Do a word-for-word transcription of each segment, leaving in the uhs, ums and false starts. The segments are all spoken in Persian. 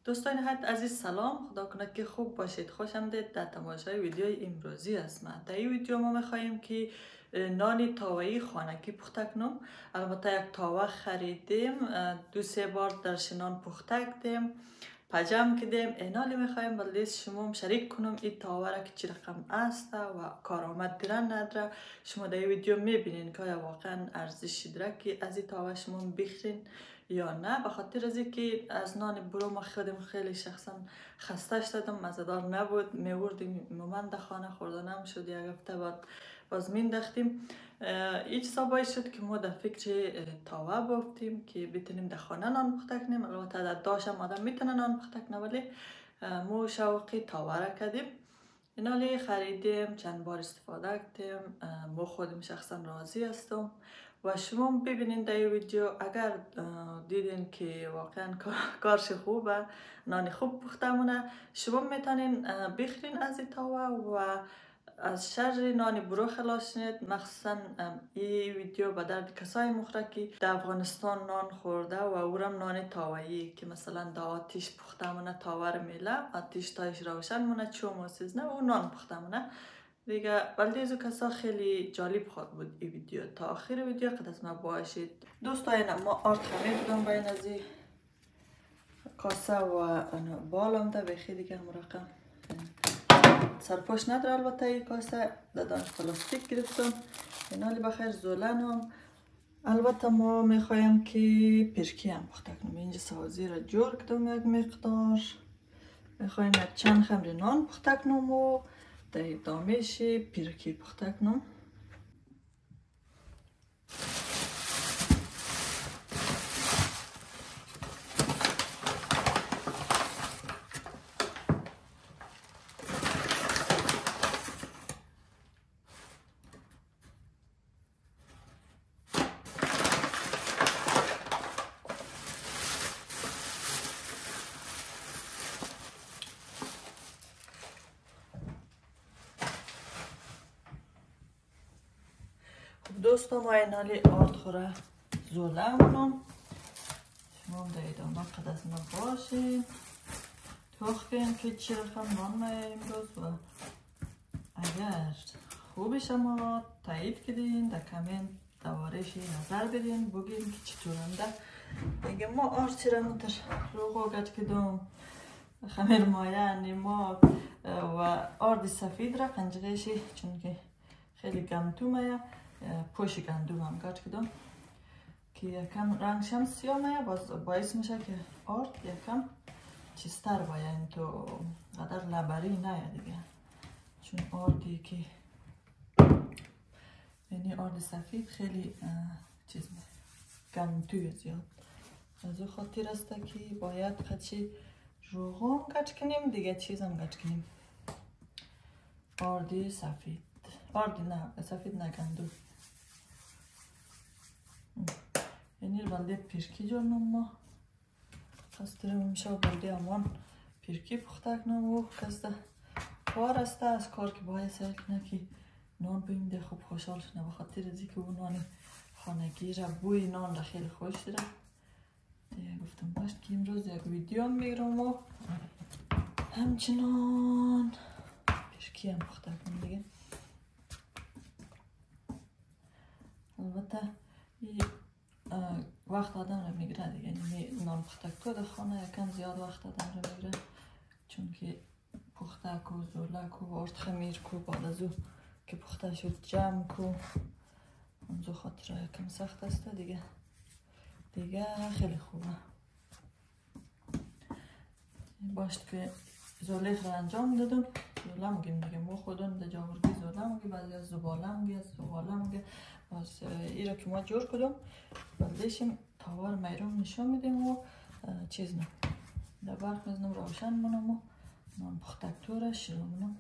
دوستان نهایت عزیز سلام، خدا کنه که خوب باشید. خوش آمدید در تماشای ویدیوی امروزی است. من در این ویدیو ما میخواهیم که نان تاوه‌ای خانگی پخته کنم. البته یک تاوه خریدیم، دو سه بار درش نان پخته کردیم، پجم کردیم. اینالی میخواهیم ولی شما هم شریک کنم این تاوه را که چی رقم است و کارآمد داره نداره. شما در این ویدیو میبینین که واقعا ارزشی داره که از این تاوه شما بخرین یا نه. به خاطر از اینکه از نان برو ما خودم خیلی شخصا خسته شدم، مزه‌دار نبود، میوردیم من در خانه خوردنم شد، یک هفته بعد باز مینداختیم. هیچ سابایی شد که ما در فکر تاوه بافتیم که بتونیم در خانه نان پخته کنیم. البته در داشم آدم میتونه نان پخته کنه ولی ما شوقی تاوه را کردیم. اینالی خریدیم، چند بار استفاده کردیم، ما خودم شخصا راضی هستم و شما ببینین در این ویدیو. اگر دیدین که واقعا کارش خوبه، نان خوب پخته مونه، شما میتونین بخرین از این تاوه و از شر نان برو خلاص شید. مخصوصا این ویدیو به درد کسای مخوره که در افغانستان نان خورده و اورم نان تاوه‌ای که مثلا در آتیش پخته مونه، تاوه رو میله، آتیش تایش روشن مونه، چوم و سیزنه و نان پخته مونه دیگه. ولی از کسا خیلی جالب خود بود این ویدیو. تا آخر ویدیو قد از ما باشید. دوستان ما آرد خمیر بودم بین از این کاسه و بالم ده بخی دیگه هم رقم سرپاش نداره. البته این کاسه دادانش پلاستیک گرفتم. اینالی بخیر زولنم. البته ما میخوایم که پرکی هم پخته کنیم. اینجا سوازی را جور کردم یک مقدار. میخوایم یک چند خمر نان پخته کنم و در دامش پرکی پخته کنم. دوستان ما اینالی آرد خوره زوله کنم. شما هم در ادامه قد از ما باشین. توخ کن که چی رقم نان مایه امروز و اگر خوبی شما تایید کردین در کامنت دوارش نظر بدین، بگین که چطورنده. دیگه ما آرد چی رقم در روغو گد کدوم خمیر مایه نیما و آرد سفید را قنجقیشی چون که خیلی گمتو مایه پوش گندم هم گرد کدم که یکم رنگش هم سیاه میه، باز باعث میشه که آرد یکم چیزتر باید این تو قدر لبری نه دیگه. چون آردی که یعنی آرد سفید خیلی چیز میه گندوی زیاد. از او خاطر است که باید خدشی روغو هم گرد کنیم دیگه، چیز هم گرد کنیم. آردی سفید، آردی نه سفید نه گندو. یعنی بلده پیرکی جورنم ما خسترم میشه و بلده امان پیرکی پخته کنم و کسته کار است از کار که باید سعی کنه که نان بینده خوب خوشحال شنه. بخاطر ازی که اون نان خانگی را بوی نان را خیلی خوش داره. دیگه گفتم باش که امروز یک ویدیو میگرم و همچنان پیرکی هم پخته کنم دیگه. البته وقت آدم را میگیره دیگه، یعنی نان پخته کو در خانه یکم زیاد وقت آدم را میگیره چون که پخته کو، زوله کو، آرد خمیر کو، بعد از او که پخته شد جمع کو، اونجا خاطر یکم سخت است دیگه. دیگه خیلی خوبه. باشد که زوله را انجام دادم. زوله میگیم دیگه، ما خودم در جاورگی زوله میگیم، بعضی از زباله میگیم، از زباله میگیم. باز ای را که ما جور کدم بلدشیم تاوار میرون نشان میدیم و چیز نه در برق میزنم روشن منم و نان پخته را شروع منم.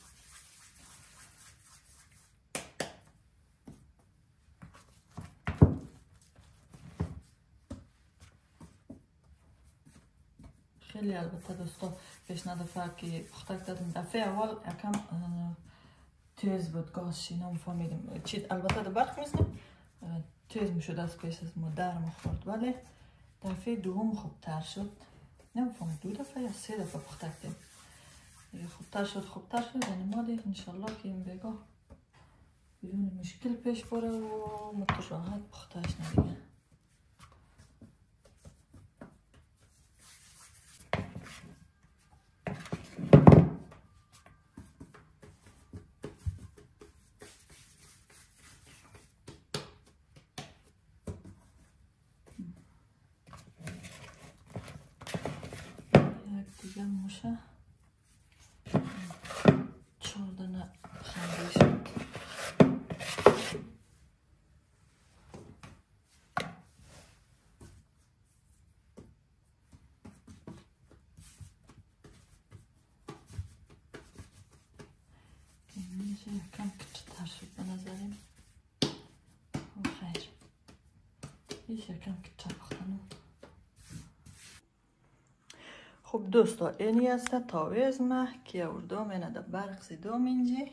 خیلی البته دوستا پیشنهاد فرق که پخته کردم دفعه اول یکم تیز بود گازشی نمیفهمیدم چی. البته در برق میزنم تیز میشد از پیش از ما در مخورد ولی دفعه دوم خوب تر شد. نمیفهم دو دفعه یا سه دفعه پخته کردیم دیگه. خوبتر شد خوبتر شد یعنی ما دیگه انشالله که این بگاه بدون مشکل پیش بره و متراحت پختهش ندیگه. یک دیگه موشه چهاردنه خنده شد. میشه یکم کچتر شد به نظریم و خیر هیچ یکم کچتر بختنم. خب دوستا اینی است تاوی از ما که اردام اینه در برق زیدام اینجی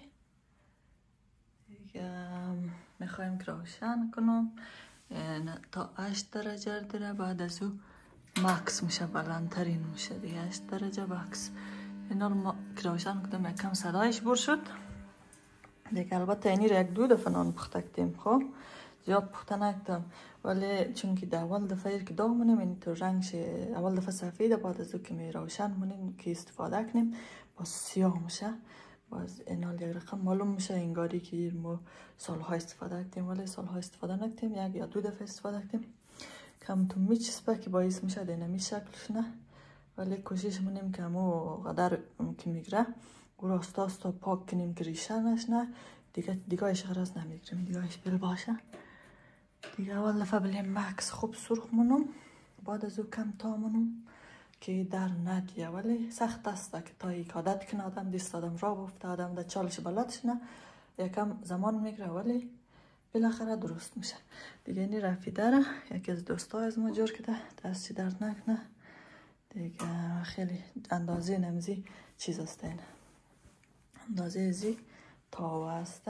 دیگه میخوایم که روشن کنم. تا هشت درجه داره بعد از او مکس میشه بلندترین میشه دیگه هشت درجه مکس. اینا رو ما که روشن کردم یکم صدایش بر شد دیگه. البته اینی رو یک دو دفعه نان پخته کردیم خب زیاد پخته نکردم ولی چون که در اول دفعه که داغ منیم این تو رنگش اول دفعه سفیده بعد از او که می روشن منیم که استفاده کنیم باز سیاه میشه. باز اینا یک رقم معلوم میشه انگاری که ما سالها استفاده کردیم ولی سالها استفاده نکردیم یک یا دو دفعه استفاده کردیم. کم تو میچسبه که باعث میشه دینمی شکلش نه ولی کوشش منیم که همو قدر که میگره او را استا استا پاک کنیم که ریشه نشنه دیگه. دیگهش غرض نمیگیریم دیگهش بل باشه دیگه. اول دفعه بلیم مکس خوب سرخ منم بعد از او کم تا منم که در نگیه ولی سخت است که تا یک عادت کنه آدم دیست آدم را بفته آدم در چالش بلدش نه یکم زمان میگیره ولی بالاخره درست میشه دیگه. اینی رفیده را یکی از دوستا از ما جور کده دستی درد نکنه دیگه. خیلی اندازه نمزی چیز است این اندازه ازی تاوه است.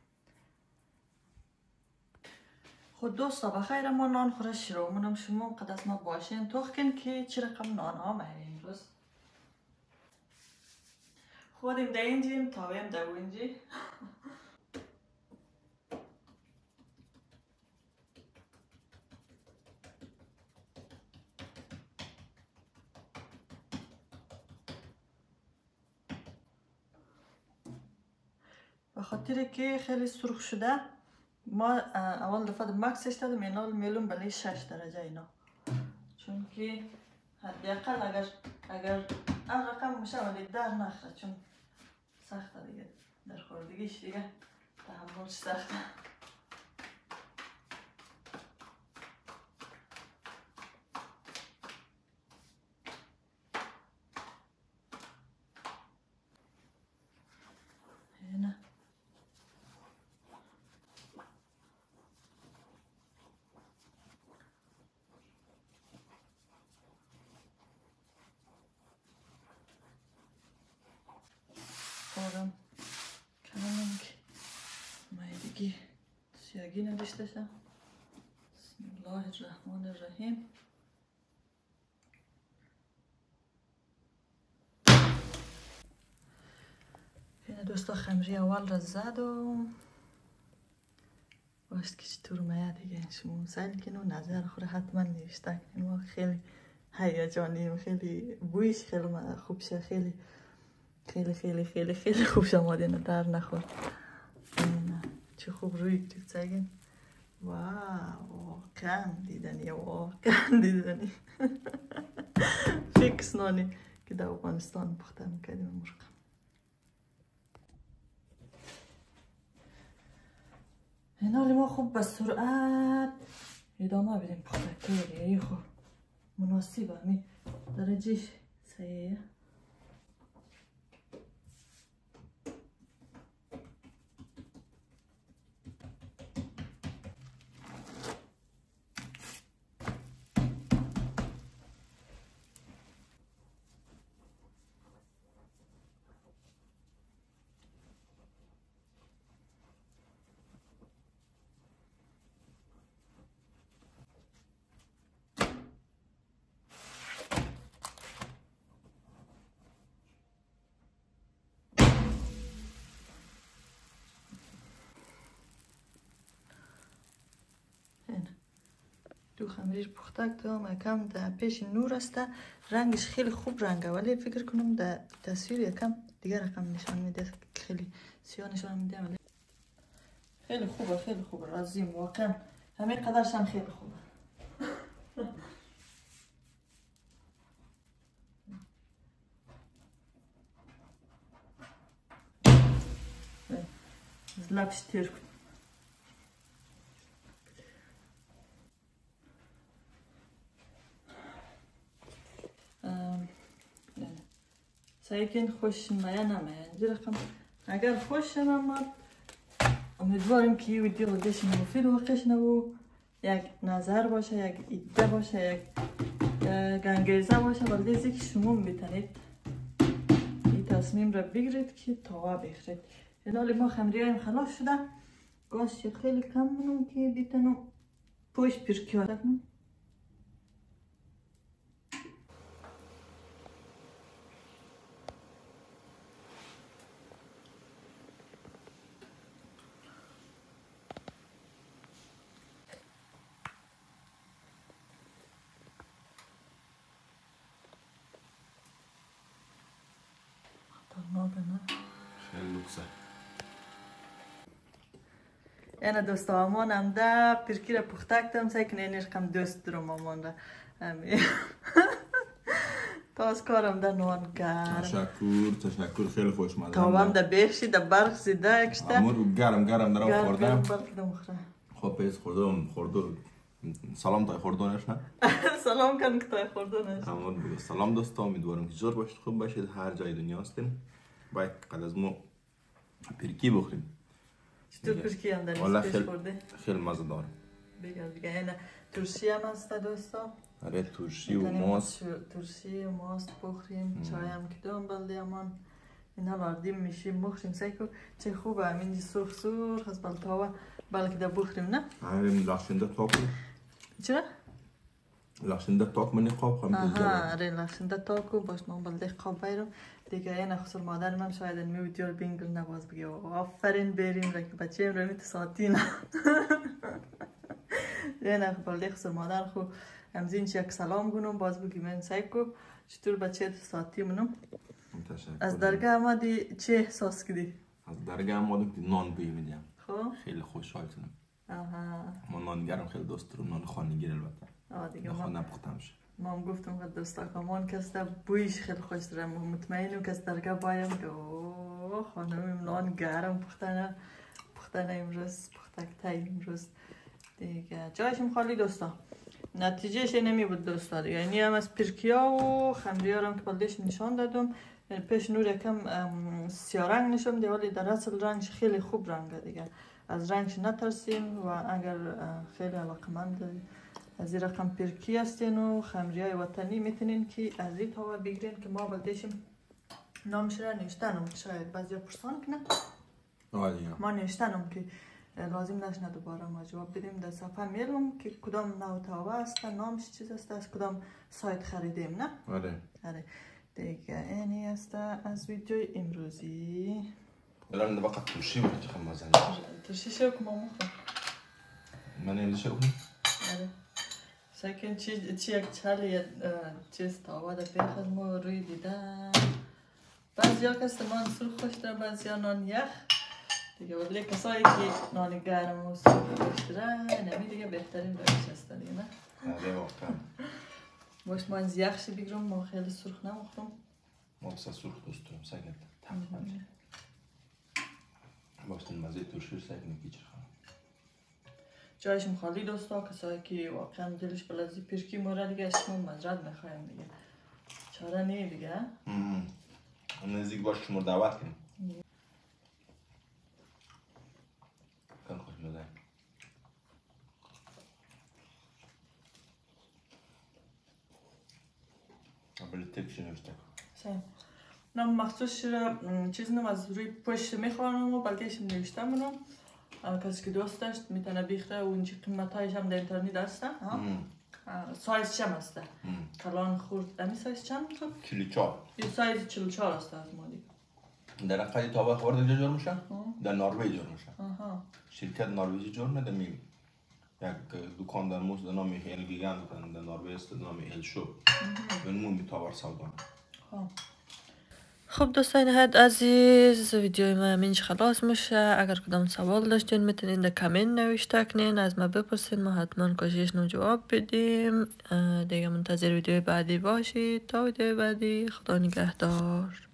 خود دوستا بخیر ما نان خوره شروع منم شما قد از ما باشین توخ کن که چی رقم نان ها مهی امروز خودیم ده اینجیم تاویم ده اینجی. به خاطر که خیلی سرخ شده ما اول دفعه مکسش دادم اینا میلون بله شش درجه اینا چون که حداقل اگر اگر این رقم میشه ولی در نخوره چون سخته دیگه در خوردگیش دیگه تحملش سخته. اینه آرام کنم که مایدگی سیاگی نداشته شم. بسم الله الرحمن الرحیم. این دوستا خمری اول را زدم باشه که چطور اومد دیگه شما سعی کنید نظر خوره حتما نوشته کنید. ما خیلی هیجانیم خیلی بویش خیلی خوب شه خیلی خیلی خیلی خیلی خیلی خوب شما دینا در نخور. چه خوب روی کتیب سگین واو واقعا دیدنی واقعا دیدنی فیکس نانی که در افغانستان پخته میکردیم مرغ. این حالی ما خوب به سرعت ادامه بدیم پخته کردیم خوب مناسبه می درجهش صحیحه. پیرکی و خمیری پخته کردم یکم در پیش نور است رنگش خیلی خوب رنگه ولی فکر کنم در تصویر یکم دیگر رقم نشان میده خیلی سیاه نشان میده ولی خیلی خوبه خیلی خوبه راضیم واقعا همه قدرش هم خیلی خوبه. از لبش تیر کن. سعی کن خوش نمایه نمایه اینجا رقم اگر خوش نماد امیدواریم که این ویدیو بودش مفید واقعش نبو یک نظر باشه یک ایده باشه یک گنگیزه باشه ولی از که شما میتونید این تصمیم را بگیرید که تاوا بخرید. الان ما خمری هایم خلاص شده گاز خیلی کم منم که بیتنم پوش پیرکی ها کنم. خیلی لوکسه. اینه دوست مامانم ده پیرکی را پخته کردم سعی کنه اینش کم دوست دارم مامان را همین تاز کارم ده نان گرم. تشکر تشکر خیلی خوشمزه. تاوام ده بیخشی ده برق زیده اکشته. امور گرم گرم درم خوردم. گرم گرم خب پیس خوردم خوردم. سلام تای خوردنش نه؟ سلام کن که تای خوردنش. امور بگو سلام دوستا امیدوارم که جور باشید خوب باشید هر جای دنیا هستین. باید قد از ما پیرکی بخوریم. چطور پیرکی هم در پیش خورده؟ خیلی مزه داره. بگم دیگه اینه ترشی هم هست دوستا. آره ترشی و ماست. ترشی و ماست بخوریم چای هم که دوم بلده امان اینا لاردیم میشیم بخوریم سعی کن چه خوبه همین سرخ سرخ از بلتاوه بلکه ده بخوریم نه؟ آره لخشنده تاک چرا؟ لخشنده تاک منی قاب خواهم آها آره لخشنده تاکو باش من بلده قاب بیرم دیگه این خسر مادر من شاید این ویدیو رو بینگل نباز بگه آفرین بریم را که بچه هم رو میت ساعتی نه این بلده خسر مادر خو همزین چه یک سلام گونم باز بگی من سعی کو چطور بچه ساعتی منم از درگاه آمدی چه احساس کردی؟ از درگاه آمدم که نان بوی میدیم خب خیلی خوشحال شدم. آها من نان گرم خیلی دوست دارم نان خانگی البته آه دیگه ما ما نپختم شه ما هم گفتم که دوستا کامان کسته بویش خیلی خوش دارم مطمئنم که از درگاه بایم که اوه خانم نان گرم پختنه پختنه امروز پختک تای امروز دیگه جایشم خالی دوستا نتیجهش نمی بود دوستا دیگه یعنی هم از پیرکیا و خمریا هم که بلدش نشان دادم پیش نور یکم سیاه رنگ نشون دیگه ولی در اصل رنگش خیلی خوب رنگه دیگه از رنگش نترسین و اگر خیلی علاقمند از این رقم پیرکی هستین و خمری های وطنی میتونین که از این تاوه بگیرین که ما بلدشیم نامش را نوشتنم شاید بعضی پرسان کنه ما نوشتنم که لازم نشنه دوباره ما جواب بدیم در صفحه میلم که کدام نوع تاوه است نامش چیز است از کدام سایت خریدیم نه؟ آره آره دیگه اینی است از ویدیوی امروزی الان بقى ترشی ولا چه خمازه ترشی شو که ما مخواه من اینجا شو کنم آره ساکن چی چی یک چالی چیز تاوا در پیش از ما روی دیدن بعضی ها کست نان سرخ خوش داره بعضی ها نان یخ دیگه ولی کسایی که نان گرم و سرخ خوش داره نمی دیگه بهترین روش هست دیگه نه آره واقعا باش ما از یخشی بگیرم ما خیلی سرخ نمخورم ما بسا سرخ دوست دارم ساکن تقریبا باشتن مزه ترشی ساکن کی چرا جایشم خالی دوستا کسایی که واقعا دلش بلازی پیرکی مورد دیگه شما مزرد میخوایم دیگه چاره نیه دیگه نزدیک باش شما دعوت کنیم خیلی خوش مزه اولی تکشی نوشته سیم نام مخصوص چیز نم از روی پشت میخوانم و بلکهش نوشته منم کسی که دوست داشت میتونه بیخته و اینجا قیمت هایش هم در اینترنت هسته سایز چم هسته کلان خورد امی سایز چم تو؟ چلی چار یه سایز چلی چار هسته از مالی در اقلی تابه خورد اینجا جور میشه؟ در نروژ جور میشه آها شرکت نروژی جور میده می یک دکان در موز نام ال گیگانت در نروژ است نام ال شو اون مون میتاور سودا. خب دوستان هد عزیز ویدیوی ما همینج خلاص میشه. اگر کدام سوال داشتین میتونین در کامنت نوشته کنین، از ما بپرسین، ما حتما کوشش نو جواب بدیم. دیگه منتظر ویدیوی بعدی باشید. تا ویدیوی بعدی، خدا نگهدار.